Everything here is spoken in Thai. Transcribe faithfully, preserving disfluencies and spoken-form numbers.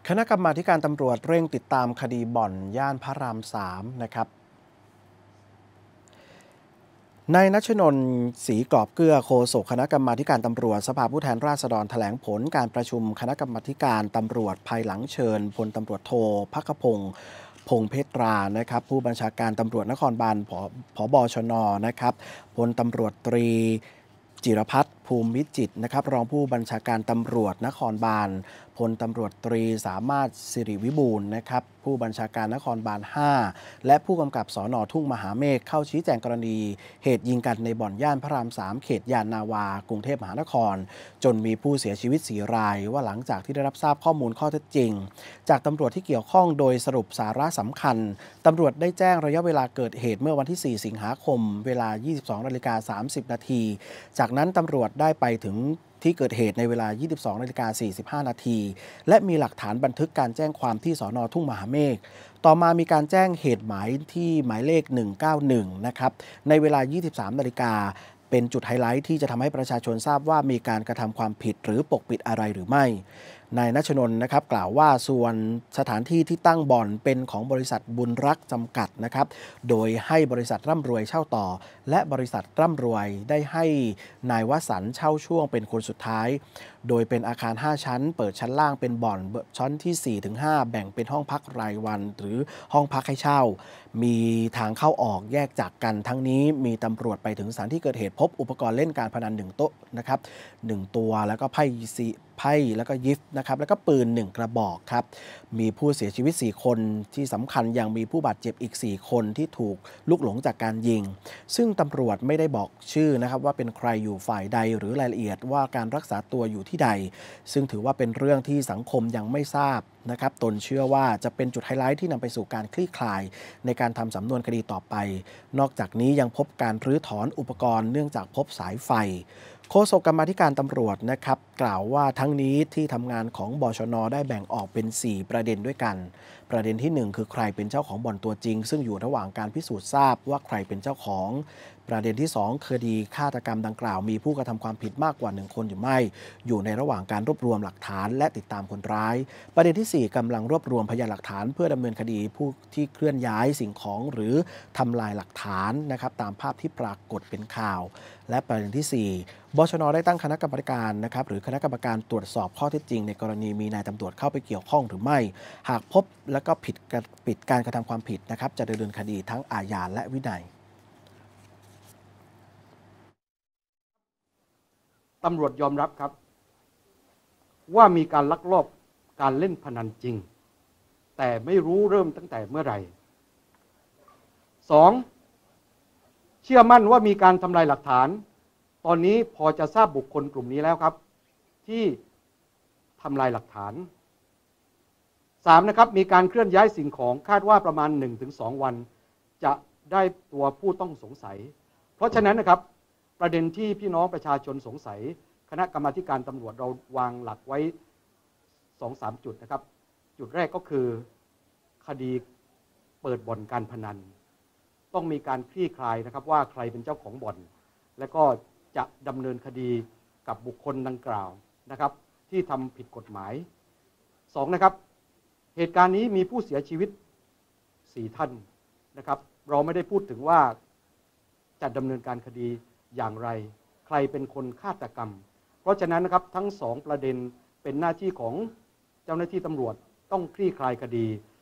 คณะกรรมาการตำรวจเร่งติดตามคดีบ่อนย่านพระรามสามนะครับนายณัชนนท์ศรีกรอบเกลือโฆษกคณะกรรมาการตำรวจสภาผู้แทนราษฎรแถลงผลการประชุมคณะกรรมาการตำรวจภายหลังเชิญพลตำรวจโทภัคพงศ์พงเพตรานะครับผู้บัญชาการตำรวจนครบาลผผบชนนะครับพลตำรวจตรีจิรพัฒน์ภูมิวิจิตรนะครับรองผู้บัญชาการตำรวจนครบาลพลตำรวจตรีสามารถสิริวิบูลนะครับผู้บัญชาการนครบาลห้าและผู้กำกับสน.ทุ่งมหาเมฆเข้าชี้แจงกรณีเหตุยิงกันในบ่อนย่านพระรามสามเขตยานนาวากรุงเทพมหานครจนมีผู้เสียชีวิตสี่รายว่าหลังจากที่ได้รับทราบข้อมูลข้อเท็จจริงจากตำรวจที่เกี่ยวข้องโดยสรุปสาระสำคัญตำรวจได้แจ้งระยะเวลาเกิดเหตุเมื่อวันที่สี่สิงหาคมเวลา ยี่สิบสองนาฬิกาสามสิบนาทีจากนั้นตำรวจได้ไปถึงที่เกิดเหตุในเวลา ยี่สิบสองนาฬิกาสี่สิบห้านาทีและมีหลักฐานบันทึกการแจ้งความที่สน.ทุ่งมหาเมฆต่อมามีการแจ้งเหตุหมายที่หมายเลขหนึ่งเก้าหนึ่งนะครับในเวลา ยี่สิบสามนาฬิกาเป็นจุดไฮไลท์ที่จะทำให้ประชาชนทราบว่ามีการกระทำความผิดหรือปกปิดอะไรหรือไม่นายณัชนนท์นะครับกล่าวว่าส่วนสถานที่ที่ตั้งบ่อนเป็นของบริษัทบุญรักจำกัดนะครับโดยให้บริษัทร่ำรวยเช่าต่อและบริษัทร่ำรวยได้ให้นายวสันต์เช่าช่วงเป็นคนสุดท้ายโดยเป็นอาคารห้าชั้นเปิดชั้นล่างเป็นบ่อนชั้นที่ สี่ถึงห้า แบ่งเป็นห้องพักรายวันหรือห้องพักให้เช่ามีทางเข้าออกแยกจากกันทั้งนี้มีตำรวจไปถึงสถานที่เกิดเหตุพบอุปกรณ์เล่นการพนันหนึ่งโต๊ะนะครับหนึ่งตัวแล้วก็ไพ่ซีไพ่แล้วก็ยิฟนะครับแล้วก็ปืนหนึ่งกระบอกครับมีผู้เสียชีวิตสี่คนที่สำคัญยังมีผู้บาดเจ็บอีกสี่คนที่ถูกลุกหลงจากการยิงซึ่งตำรวจไม่ได้บอกชื่อนะครับว่าเป็นใครอยู่ฝ่ายใดหรือรายละเอียดว่าการรักษาตัวอยู่ที่ใดซึ่งถือว่าเป็นเรื่องที่สังคมยังไม่ทราบนะครับตนเชื่อว่าจะเป็นจุดไฮไลท์ที่นำไปสู่การคลี่คลายในการทำสำนวนคดีต่อไปนอกจากนี้ยังพบการรื้อถอนอุปกรณ์เนื่องจากพบสายไฟโฆษกกรรมาธิการตำรวจนะครับกล่าวว่าทั้งนี้ที่ทำงานของบชน.ได้แบ่งออกเป็นสี่ประเด็นด้วยกันประเด็นที่หนึ่งคือใครเป็นเจ้าของบ่อนตัวจริงซึ่งอยู่ระหว่างการพิสูจน์ทราบว่าใครเป็นเจ้าของประเด็นที่สองคดีฆาตกรรมดังกล่าวมีผู้กระทำความผิดมากกว่าหนึ่งคนหรือไม่อยู่ในระหว่างการรวบรวมหลักฐานและติดตามคนร้ายประเด็นที่สี่กำลังรวบรวมพยานหลักฐานเพื่อดำเนินคดีผู้ที่เคลื่อนย้ายสิ่งของหรือทำลายหลักฐานนะครับตามภาพที่ปรากฏเป็นข่าวและประเด็นที่สี่บชน.ได้ตั้งคณะกรรมการนะครับหรือคณะกรรมการตรวจสอบข้อเท็จจริงในกรณีมีนายตำรวจเข้าไปเกี่ยวข้องหรือไม่หากพบและก็ผิดปิดการกระทำความผิดนะครับจะดำเนินคดีทั้งอาญาและวินัยตำรวจยอมรับครับว่ามีการลักลอบการเล่นพนันจริงแต่ไม่รู้เริ่มตั้งแต่เมื่อไหร่สองเชื่อมั่นว่ามีการทำลายหลักฐานตอนนี้พอจะทราบบุคคลกลุ่มนี้แล้วครับที่ทำลายหลักฐานสามนะครับมีการเคลื่อนย้ายสิ่งของคาดว่าประมาณ หนึ่งถึงสอง วันจะได้ตัวผู้ต้องสงสัยเพราะฉะนั้นนะครับประเด็นที่พี่น้องประชาชนสงสัยคณะกรรมาการตำรวจเราวางหลักไว้ สองถึงสาม จุดนะครับจุดแรกก็คือคดีเปิดบ่อนการพนันต้องมีการคลี่คลายนะครับว่าใครเป็นเจ้าของบ่อนและก็จะดำเนินคดีกับบุคคลดังกล่าวนะครับที่ทำผิดกฎหมายสองนะครับเหตุการณ์นี้มีผู้เสียชีวิตสี่ท่านนะครับเราไม่ได้พูดถึงว่าจะดำเนินการคดีอย่างไรใครเป็นคนฆาตกรรมเพราะฉะนั้นนะครับทั้งสองประเด็นเป็นหน้าที่ของเจ้าหน้าที่ตำรวจต้องคลี่คลายคดี